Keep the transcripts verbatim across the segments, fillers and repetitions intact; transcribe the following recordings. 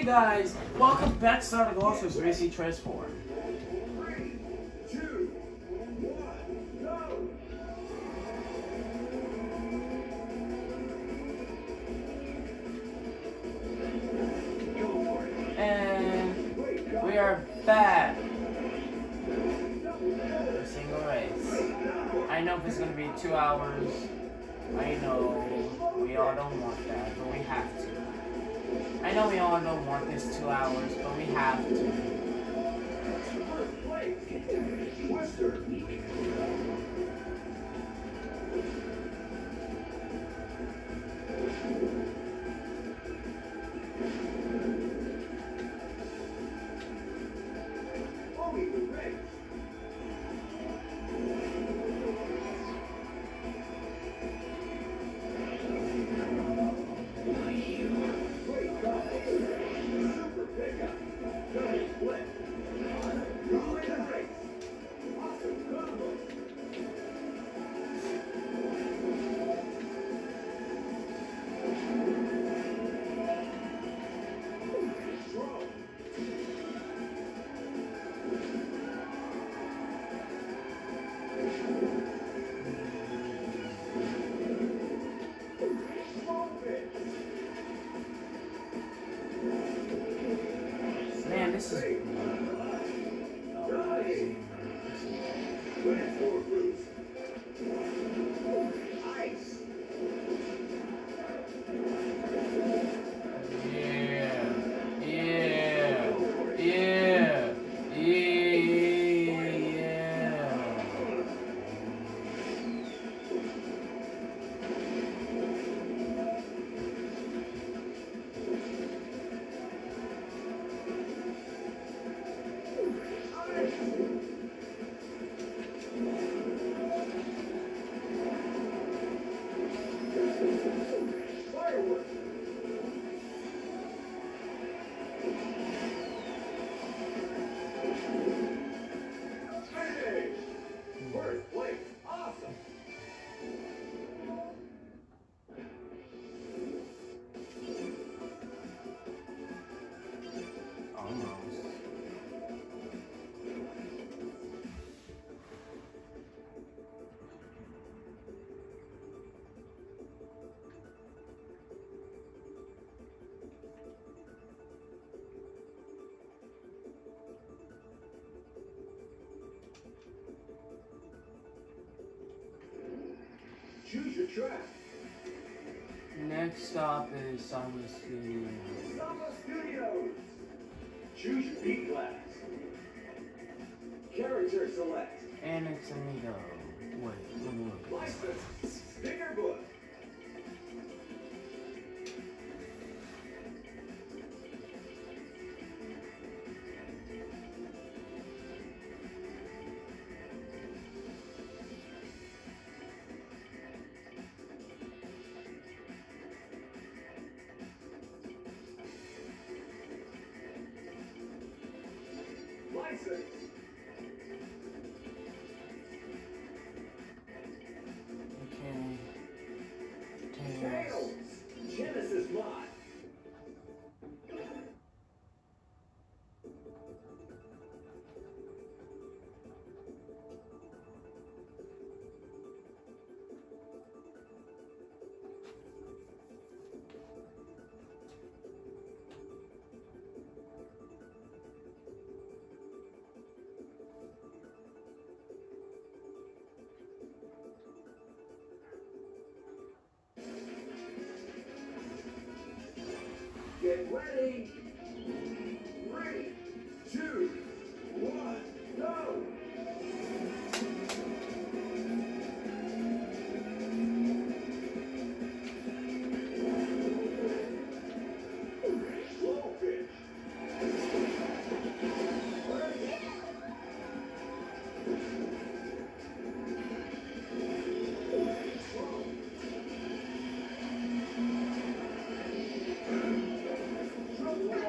guys, welcome back to Star Glossus Racing Transform. Three, two, one, go! Go for it. And we are back. A single race. I know if it's gonna be two hours. I know we all don't want that, but we have to. I know we all don't want this two hours, but we have to. Man, this is... Choose your track. Next stop is Samba Studios. Samba Studios. Choose your beat class. Character select. Annex Amigo. Wait, let me look. License. Sticker book. License. Okay. Tails. Tails. Genesis mod. Get ready. Three, two, one, go. Slow pitch. Trouble.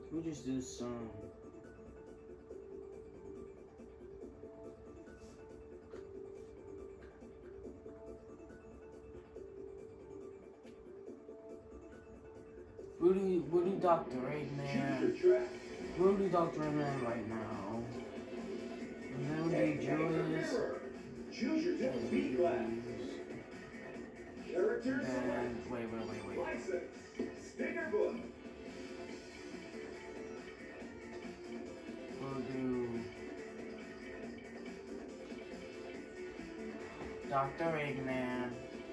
We just do some. Rudy, Rudy Doctor Eggman. Rudy Doctor Eggman right now. Rudy Julius. Choose your type B class. Characters. And wait, wait, wait, wait. License. Sticker book. We'll do Doctor Eggman,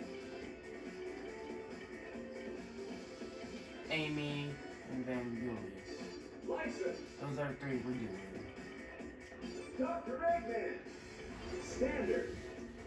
Amy, and then Julius. License. Those are three we're doing. Doctor Eggman. Standard.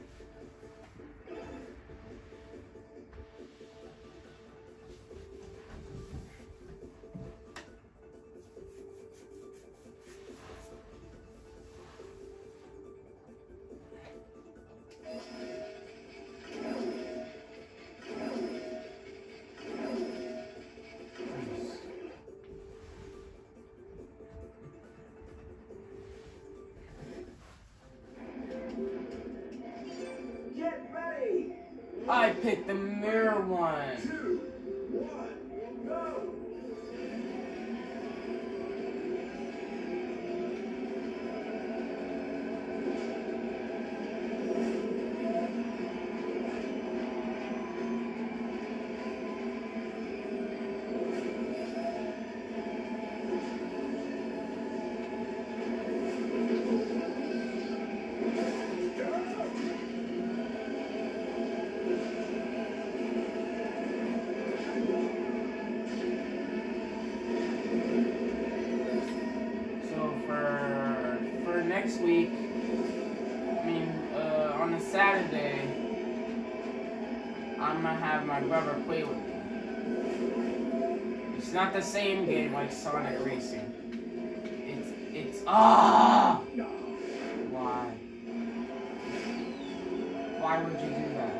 Get ready. I picked the mirror one. Two, one, go. Next week, I mean, uh, on a Saturday, I'm gonna have my brother play with me. It's not the same game like Sonic Racing. It's, it's, ah! Why? Why would you do that?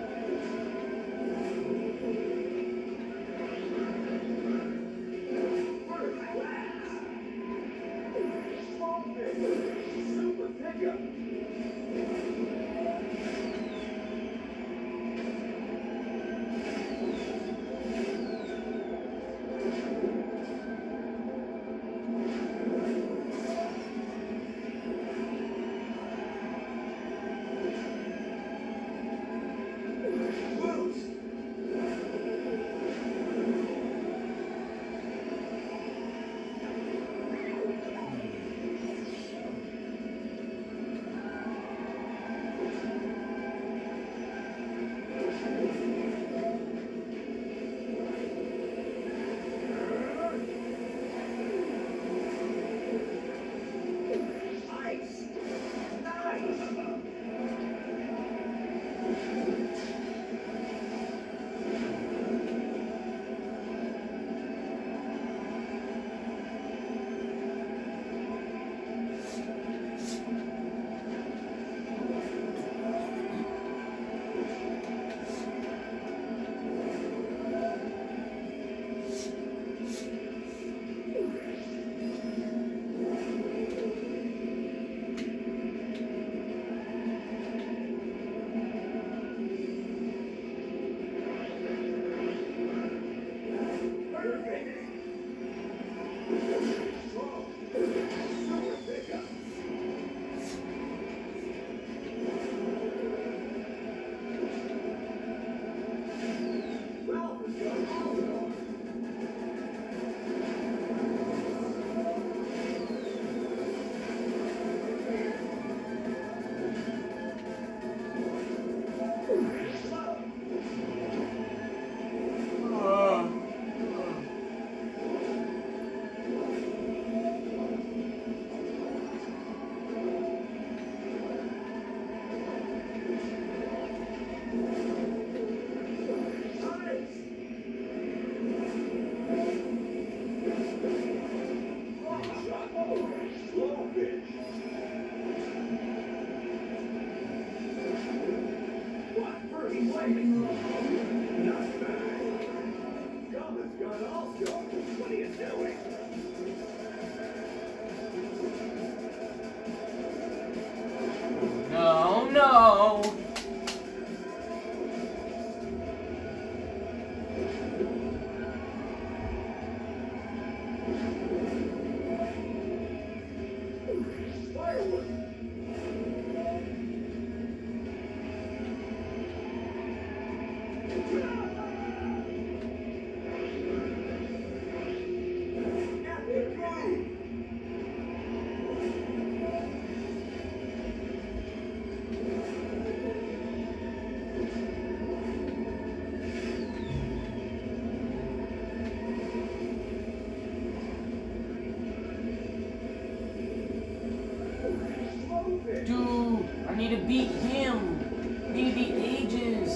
Dude, I need to beat him. I need to beat Aegis.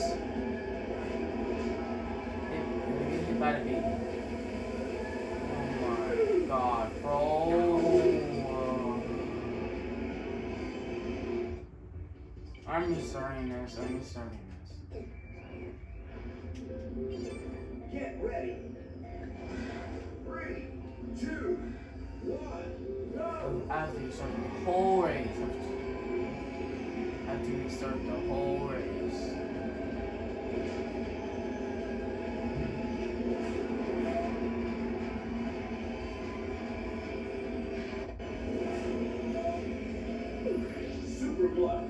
Hit, hit by the beat. Oh my god, bro. I'm restarting this. I'm restarting this. Get ready. Three, two, one, go. I have to restart the whole race. I have to restart the whole race. Super Blood.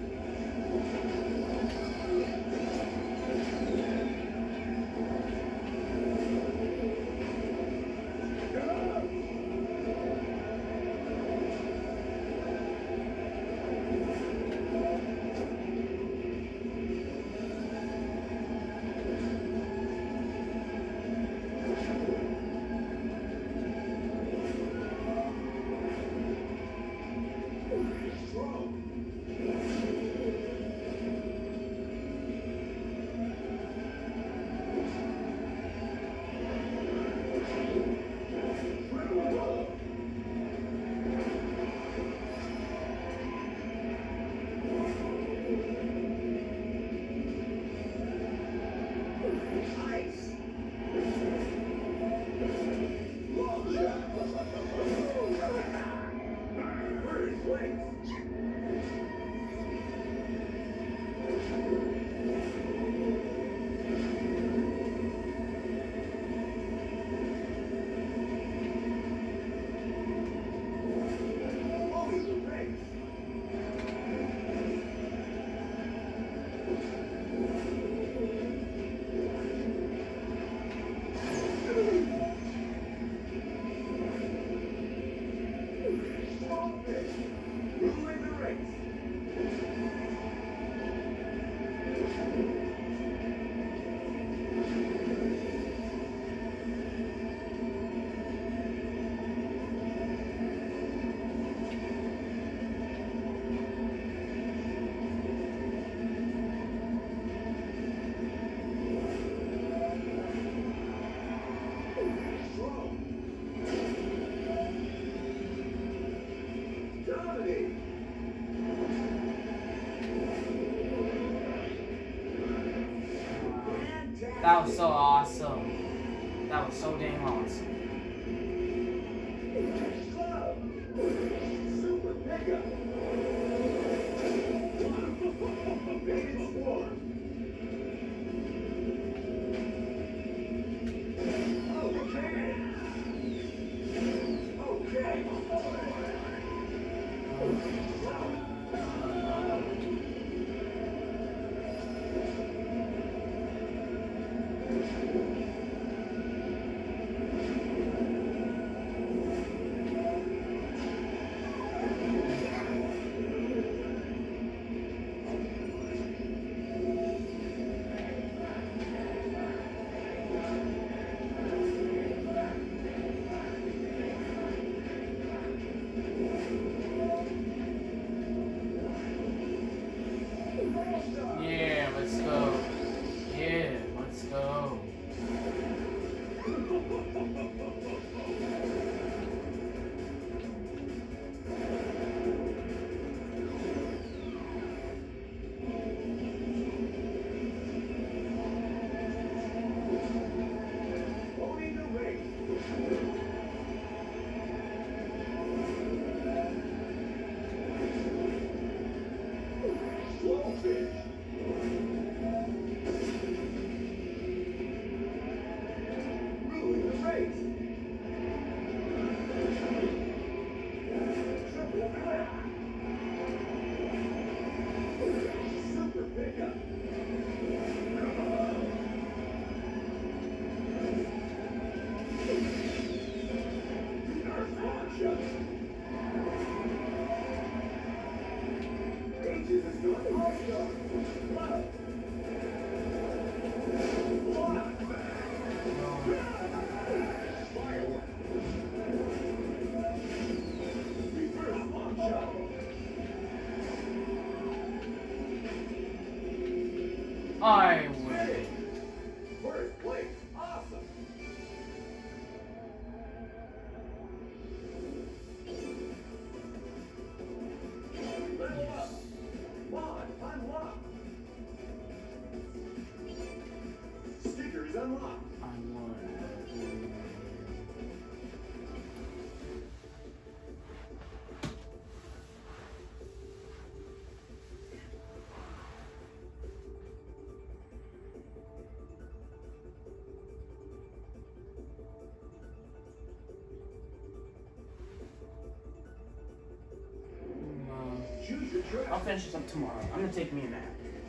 That was so awesome. That was so dang awesome. Super Mega. Big Swarm. Okay. Okay. Yeah, let's go. Yeah, let's go. Holding the race. Blowfish. Ruling the race. Triple Flip. Super Pickup. Earth Launcher. Ages is doing All-Star. Love. Firework. Reverse launch shot. Use your trap. I'll finish this up tomorrow. I'm gonna take me a nap.